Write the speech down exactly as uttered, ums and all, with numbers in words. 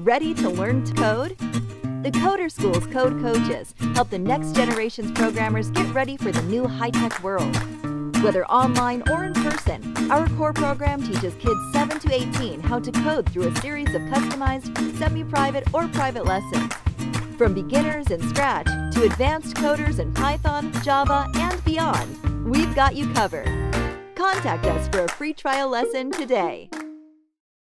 Ready to learn to code? The CoderSchool's Code Coaches help the next generation's programmers get ready for the new high-tech world. Whether online or in person, our core program teaches kids seven to eighteen how to code through a series of customized, semi-private or private lessons. From beginners in Scratch to advanced coders in Python, Java, and beyond, we've got you covered. Contact us for a free trial lesson today.